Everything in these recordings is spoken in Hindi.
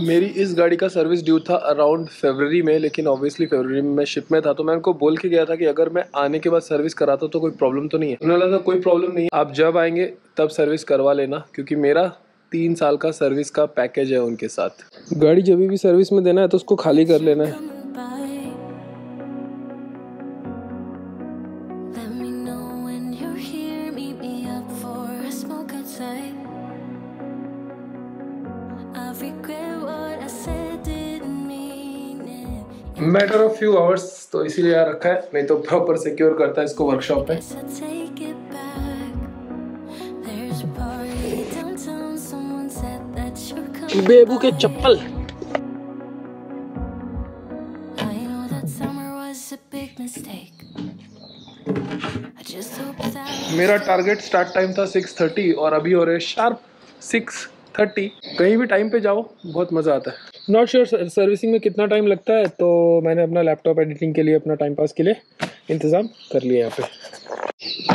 मेरी इस गाड़ी का सर्विस ड्यू था अराउंड फरवरी में, लेकिन ऑब्वियसली फरवरी में मैं शिप में था, तो मैं उनको बोल के गया था कि अगर मैं आने के बाद सर्विस कराता तो कोई प्रॉब्लम तो नहीं है। उन्होंने कहा कोई प्रॉब्लम नहीं है, आप जब आएंगे तब सर्विस करवा लेना, क्योंकि मेरा 3 साल का सर्विस का पैकेज है उनके साथ। गाड़ी जब भी सर्विस में देना है तो उसको खाली कर लेना है। मैटर ऑफ फ्यू आवर्स, तो इसीलिए यार रखा है, नहीं तो प्रॉपर सिक्योर करता है इसको वर्कशॉप में। बेबू के चप्पल। मेरा टारगेट स्टार्ट टाइम था 6:30 और अभी हो रहे शार्प 6:30। कहीं भी टाइम पे जाओ बहुत मज़ा आता है। नॉट श्योर सर्विसिंग में कितना टाइम लगता है, तो मैंने अपना लैपटॉप एडिटिंग के लिए, अपना टाइम पास के लिए इंतज़ाम कर लिया यहाँ पे।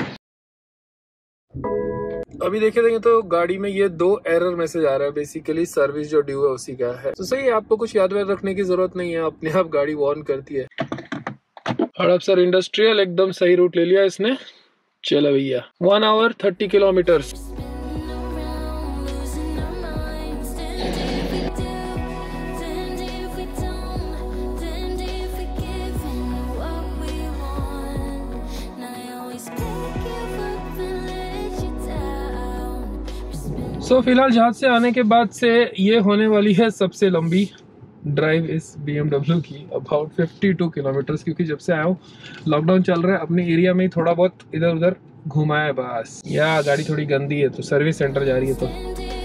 अभी देखेंगे तो गाड़ी में ये 2 एरर मैसेज आ रहा है। बेसिकली सर्विस जो ड्यू है उसी का है, तो सही है, आपको कुछ याद वाद रखने की जरूरत नहीं है, अपने आप गाड़ी वार्न करती है। हड़प सर इंडस्ट्रियल एकदम सही रूट ले लिया इसने। चलो भैया 1 आवर 30 किलोमीटर। सो फिलहाल जहाज से आने के बाद से ये होने वाली है सबसे लंबी ड्राइव इस BMW की, अबाउट 52 किलोमीटर्स, क्योंकि जब से आया हूँ लॉकडाउन चल रहा है, अपने एरिया में ही थोड़ा बहुत इधर उधर घुमाया है बस। या गाड़ी थोड़ी गंदी है तो सर्विस सेंटर जा रही है। तो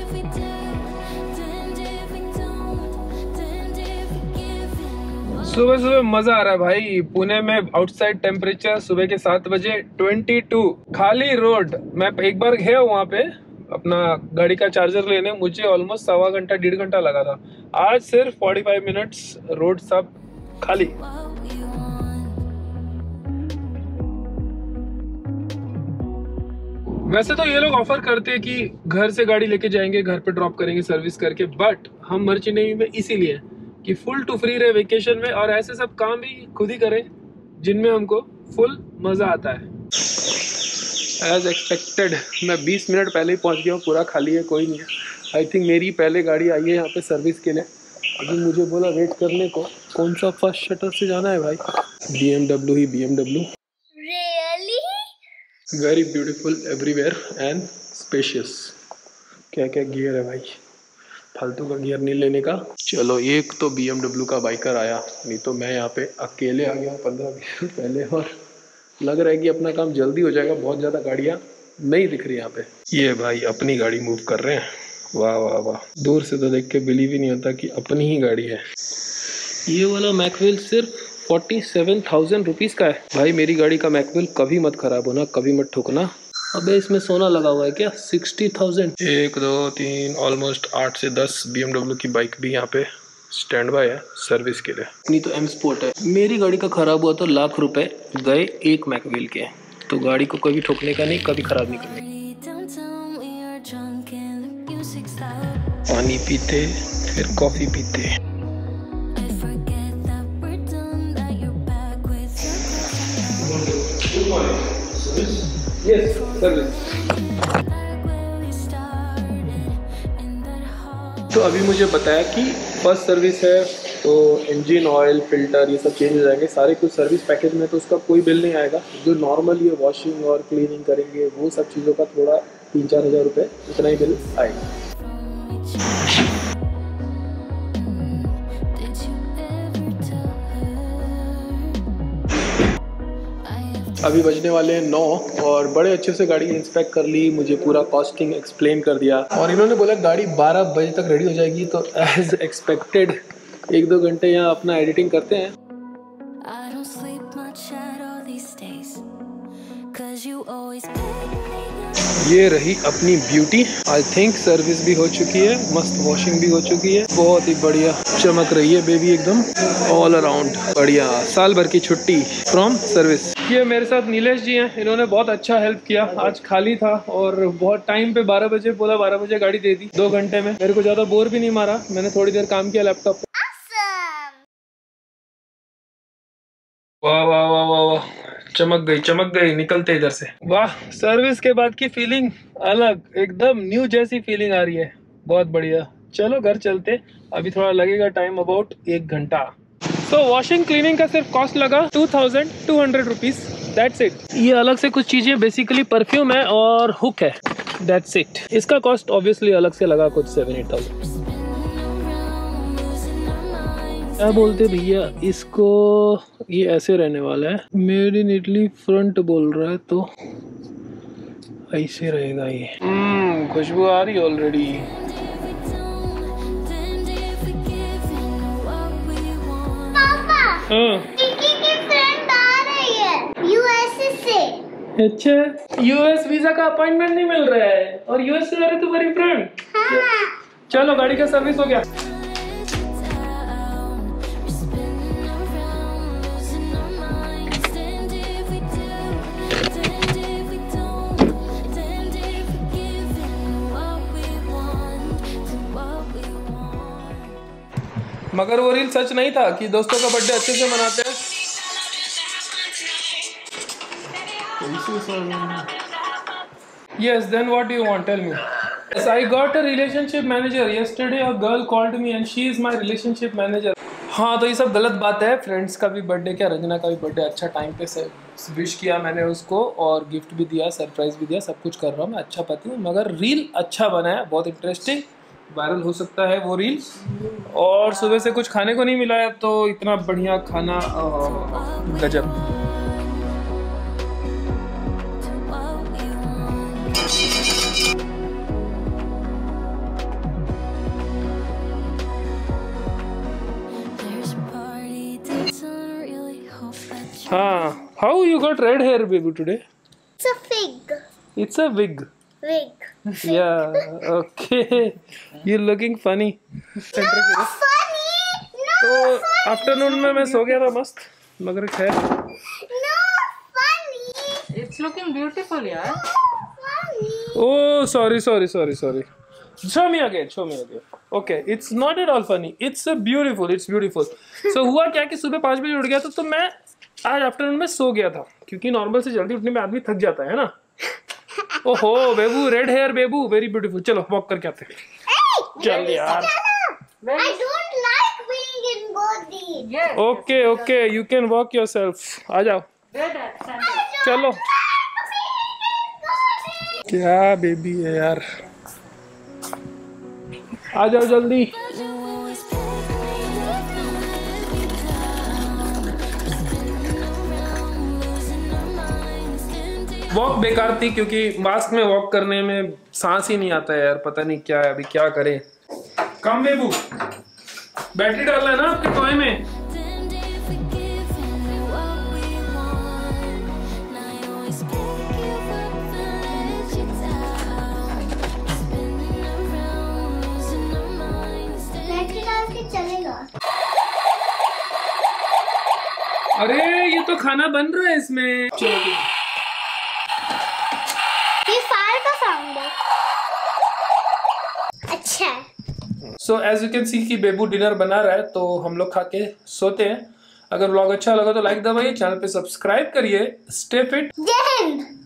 सुबह सुबह मजा आ रहा है भाई। पुणे में आउटसाइड टेम्परेचर सुबह के 7 बजे 22, खाली रोड। मैं एक बार गया वहाँ पे अपना गाड़ी का चार्जर लेने, मुझे ऑलमोस्ट 1.25 घंटा 1.5 घंटा लगा था। आज सिर्फ 45 मिनट्स, रोड सब खाली। वैसे तो ये लोग ऑफर करते हैं कि घर से गाड़ी लेके जाएंगे, घर पे ड्रॉप करेंगे सर्विस करके, बट हम मर्ची नेवी में इसीलिए कि फुल टू फ्री रहे वेकेशन में, और ऐसे सब काम भी खुद ही करें जिनमें हमको फुल मजा आता है। एज एक्सपेक्टेड मैं 20 मिनट पहले ही पहुंच गया हूँ, पूरा खाली है, कोई नहीं है। आई थिंक मेरी पहले गाड़ी आई है यहाँ पे सर्विस के लिए। अभी मुझे बोला वेट करने को। कौन सा फर्स्ट शटर से जाना है भाई? BMW ही BMW। Really very beautiful everywhere and spacious. क्या क्या गियर है भाई, फालतू का गियर नहीं लेने का। चलो एक तो BMW का बाइकर आया, नहीं तो मैं यहाँ पे अकेले आ गया 15-20 मिनट पहले, और लग रहा है कि अपना काम जल्दी हो जाएगा। बहुत ज़्यादा गाड़ियाँ नहीं दिख रही यहाँ पे। ये भाई अपनी गाड़ी मूव कर रहे हैं, वाह वाह वाह। दूर से तो देख के बिलीव ही नहीं होता कि अपनी ही गाड़ी है। ये वाला मैकविल सिर्फ 47,000 रुपीज़ का है। भाई मेरी गाड़ी का मैकविल कभी मत खराब होना, कभी मत ठोकना। अबे इसमें सोना लगा हुआ है क्या? 60,000। 1 2 3 ऑलमोस्ट 8 से 10 BMW की बाइक भी यहाँ पे स्टैंड बाय है सर्विस के लिए। नहीं तो M स्पोर्ट है। मेरी गाड़ी का खराब हुआ तो लाख रुपए गए एक मैकविल के। तो गाड़ी को कभी ठोकने का नहीं, कभी खराब नहीं करने। पानी पीते फिर कॉफी पीते। Yes service. तो अभी मुझे बताया कि फर्स्ट सर्विस है तो इंजन ऑयल फिल्टर ये सब चेंज हो जाएंगे सारे कुछ सर्विस पैकेज में, तो उसका कोई बिल नहीं आएगा। जो नॉर्मल ये वॉशिंग और क्लीनिंग करेंगे वो सब चीज़ों का थोड़ा 3-4 हज़ार रुपये इतना ही बिल आएगा। अभी बजने वाले हैं 9 और बड़े अच्छे से गाड़ी इंस्पेक्ट कर ली, मुझे पूरा कॉस्टिंग एक्सप्लेन कर दिया, और इन्होंने बोला गाड़ी 12 बजे तक रेडी हो जाएगी। तो एज एक्सपेक्टेड 1-2 घंटे यहाँ अपना एडिटिंग करते हैं। ये रही अपनी ब्यूटी। आई थिंक सर्विस भी हो चुकी है, मस्त वॉशिंग भी हो चुकी है, बहुत ही बढ़िया चमक रही है बेबी एकदम ऑल अराउंड। बढ़िया, साल भर की छुट्टी फ्रॉम सर्विस। ये मेरे साथ नीलेश जी हैं, इन्होंने बहुत अच्छा हेल्प किया। आज खाली था और बहुत टाइम पे 12 बजे बोला, 12 बजे गाड़ी दे दी। 2 घंटे में मेरे को ज़्यादा बोर भी नहीं मारा, मैंने थोड़ी देर काम किया लैपटॉप पे। वाह वाह वाह वाह वाह, चमक गई निकलते इधर से। वाह, सर्विस के बाद की फीलिंग अलग, एकदम न्यू जैसी फीलिंग आ रही है। बहुत बढ़िया। चलो घर चलते, अभी थोड़ा लगेगा टाइम, अबाउट 1 घंटा। सो वॉशिंग क्लीनिंग का सिर्फ कॉस्ट लगा 2200 रुपीज, दैट्स इट। ये अलग से कुछ चीजें, बेसिकली परफ्यूम है और हुक है, दैट्स इट। इसका कॉस्ट ऑब्वियसली अलग से लगा कुछ 7-8,000। क्या बोलते भैया इसको, ये ऐसे रहने वाला है, मेड इन इटली फ्रंट बोल रहा है तो ऐसे रहेगा ये। खुशबू आ रही ऑलरेडी। अच्छा, यूएस वीजा का अपॉइंटमेंट नहीं मिल रहा है और यूएस से आ रही तुम्हारी फ्रेंड। चलो गाड़ी का सर्विस हो गया। मगर वो रील सच नहीं था कि दोस्तों का बर्थडे अच्छे से मनाते हैं। Yes, then what do you want? Tell me. Yes, I got a relationship manager. Yesterday a girl called me and she is my relationship manager. हाँ, तो ये सब गलत बात है। फ्रेंड्स का भी बर्थडे, क्या रंजना का भी बर्थडे अच्छा टाइम पे से विश किया मैंने उसको और गिफ्ट भी दिया, सरप्राइज भी दिया, सब कुछ कर रहा हूँ मैं, अच्छा पति हूँ। मगर रील अच्छा बना है, बहुत इंटरेस्टिंग, वायरल हो सकता है वो रील। और सुबह से कुछ खाने को नहीं मिला है तो इतना बढ़िया खाना, गजब। हाँ, how you got red hair, baby, today? It's a fig. It's a wig. Wig. Yeah, okay. You're looking funny. No funny. No तो funny. आफ्टरनून में मैं सो गया था मस्त, मगर खैर। No funny. It's looking beautiful, yeah. Funny. Oh, sorry. Show me again. Okay, it's not at all funny. It's beautiful. So हुआ क्या कि सुबह 5 बजे उठ गया था तो मैं आज आफ्टरनून में सो गया था, क्योंकि नॉर्मल से जल्दी उठने में आदमी थक जाता है ना। ओहो बेबू, रेड हेयर बेबू, वेरी ब्यूटीफुल। चलो वॉक करके आते हैं। चल यार। I don't like being in body. Yes. Okay, you can walk yourself. आ जाओ, चलो। क्या बेबी है यार, आ जाओ जल्दी। वॉक बेकार थी क्योंकि मास्क में वॉक करने में सांस ही नहीं आता है यार, पता नहीं क्या है, अभी क्या करें। कम बेबू, बैटरी डालना है ना आपके टॉय में। बैटरी डाल के चलेगा। अरे ये तो खाना बन रहा है इसमें। ये फायर का साउंड है। अच्छा। So as you can see कि बेबू डिनर बना रहा है, तो हम लोग खा के सोते हैं। अगर व्लॉग अच्छा लगा तो लाइक दबाइए, चैनल पे सब्सक्राइब करिए। Stay fit. जय हिंद।